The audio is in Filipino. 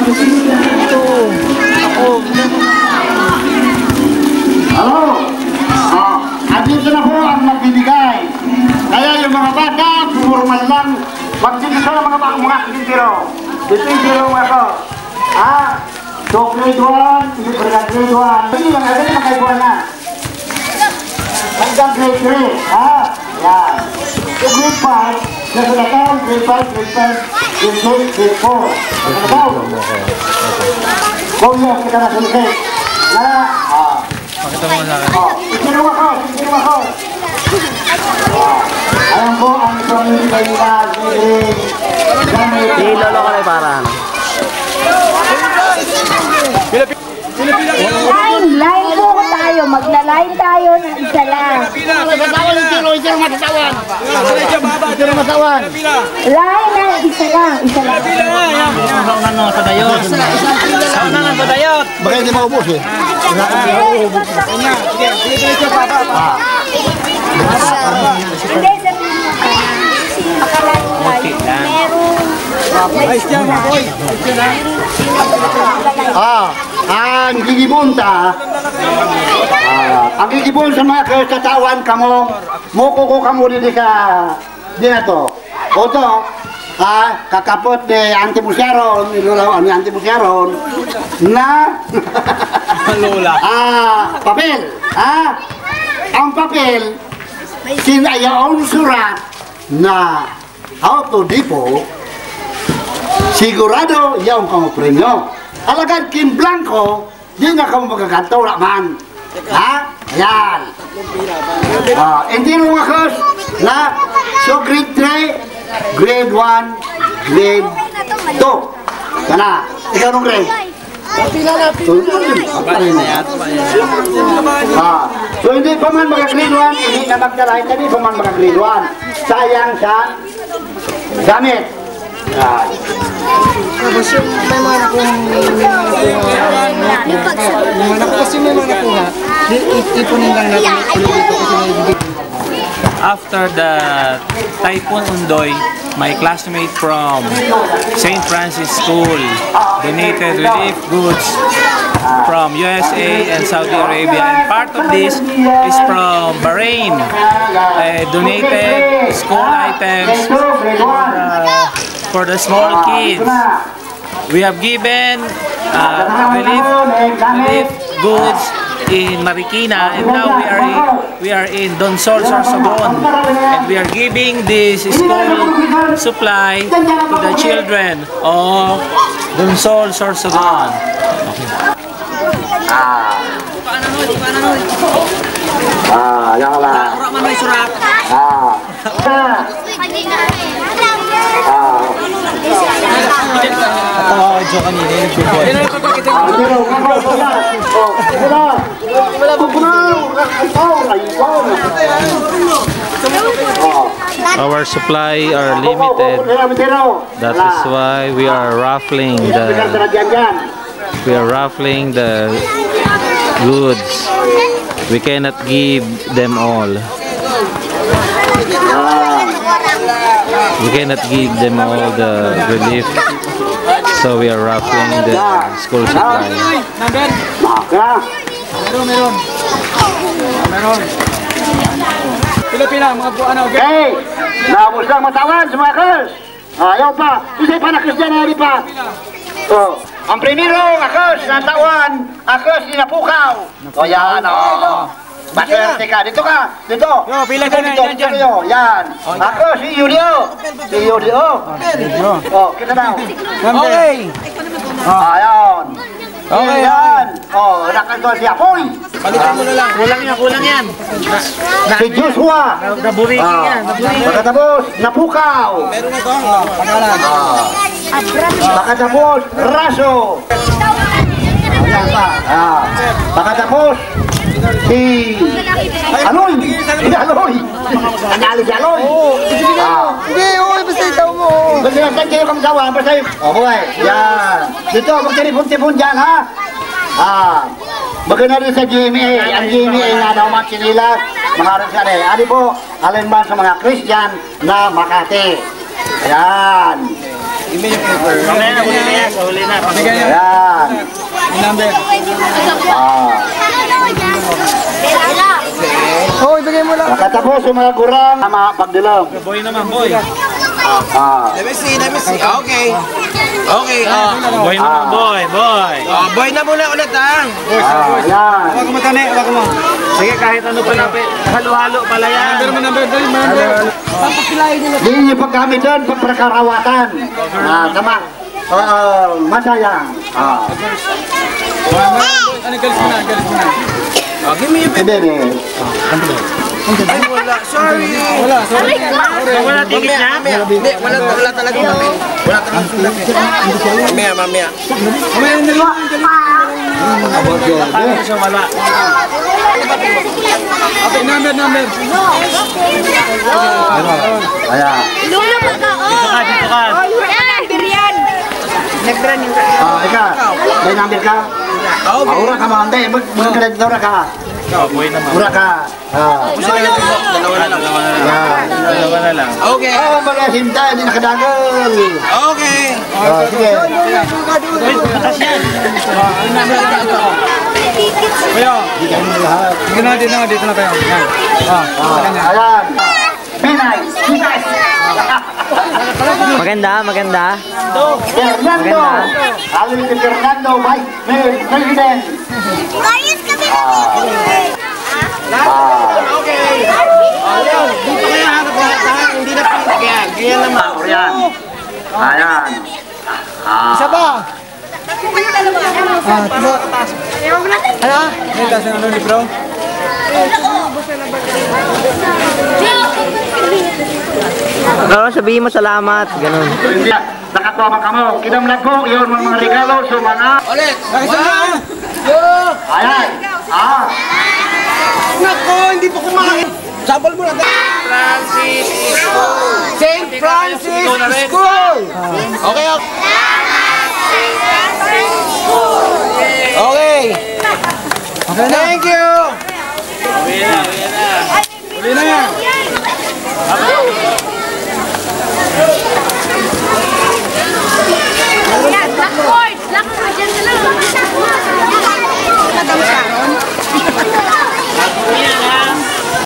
Hello? Andito na po ang magbibigay. Kaya yung mga bata, formal lang. Magsigisyo ng mga kitintiro. Kitintiro ako. So grade 1, hindi pa grade 1. Hindi lang, agad makaibuan na. Hanggang grade 3. Yan. So grade 5, nasunatan, grade 5, grade 5, grade 6, grade 4. Nasunataw. Kung yes, kita na sulisit. Pakita mo sa akin. Itino ako. Alam ko ang pamilya nila, Si Lolo ka na para ano? Line po tayo. Magla-line tayo ng isa lang. Line na isa lang. Saunan mo sa dayot. Saunan mo sa dayot. Baka hindi maubos eh. Hindi, Ang gigibon ta. Ang gigibon sa mga katawan kamo, muko ko kamo dito ka dinato. Oto, kakapot ni Antibusyaron, ilulaw ni Antibusyaron na Lola. papel. Ang papel sinayaon surat na autodipo sigurado yaong kamu premyo. Alagad Kim Blanco, di na kamu magaganto man. Ayan. Hindi mo makos na so grade 3, grade 1, grade 2. Kana, ikaw nung grade? So hindi pa man mag-grade 1, hindi na magdalahin, hindi pa man mag-grade 1. Sayang sa gamit. Tapos yung may mga nakuha ipunin lang natin dito kasi may bibig. After the Typhoon Undoy, my classmate from St. Francis School donated relief goods from USA and Saudi Arabia, and part of this is from Bahrain. Donated school items for the small kids. We have given relief goods in Marikina, and now we are in Donsol, Sorsogon, and we are giving this school supply to the children of Donsol, Sorsogon. Yang lah. Jo kanina yung Our supply are limited. That is why we are raffling the goods. We cannot give them all. We cannot give them all the relief, so we are raffling the school supply. Pila-pila, mga po, ano, okay? Hey, nabos lang matawan sa mga kas. Ayaw pa, isay pa na Christian na pa. Ang primero, akos, natawan, akos, sinapukaw. O yan, Maswerte ka. Dito ka. Dito. Yo, pila ka na. Dito. Yan. Ako, si Yudio. Kita daw. Okay. Ayan. Okay, yan. Nakagawa si Apoy. Palitan mo na lang. Kulang yan. Si Joshua. Naburikin yan. Pagkatapos, Napukaw. Meron na ito. Pangalan. Pagkatapos, Raso. Ayan pa. Pagkatapos, si Aloy. Hindi Aloy. Nanalo si Aloy. Hindi, basta itaw mo. Basta natin kayo kamsawa. Basta yun. Okay, yan. Dito, magtiripon-tipon dyan, ha? Maganda rin sa GMA. Ang GMA na naman sinila. Maharap siya rin. Ano po, alinman sa mga Christian na Makati. Ayan. Give me your paper. Mamaya na, huli na yan. Huli na. Bigyan niyo. Ayan. Yung number. Oh, ibigay mo lang. Nakatapos yung mga kurang. Tama, pagdilaw. Boy naman, boy. Let me see. Okay. Okay, Boy naman, boy. boy na muna ulit, ha? Ayan. Huwag mo tani, huwag mo. Sige, kahit ano pa natin. Halo-halo pala yan. Number. Hindi niyo paggamit doon, pagprakarawatan. Tama. Masayang. Ano, galis mo na. Give me your paper. Hindi. Ay, wala. Sorry. Wala ticket niya? Hindi, wala talaga kami. Wala talaga sulat. Mamaya. Paano siya wala? Okay, number. Ayan. Dito ka. Ikaw. May number ka? Ura ka mga hindi. Magkredito na ka. Boy naman. Ura ka. Dalawa na lang. Dalawa na lang. Okay. Mga sinta, hindi nakadagal. Okay. Sige. Kuya. Dito na tayo. Ayan. Pinay. Pinay. Maganda. Fernando. Alin si Fernando. Vice President. Okay. Dito kaya harap lahat, ha? Hindi na pinagyan. Ganyan naman. Ayan. Ayan. Isa ba? Ano? May taas ng libro? Sabihin mo salamat, ganun. Hindi. Nakakuha ka mo. Kinamlag ko. Yun mga regalo. So mga. Ulit! Nakisama! Ayan. Nako, hindi pa kumain! Sample mo na! St. Francis School! Okay. Thank you! Uli na yan!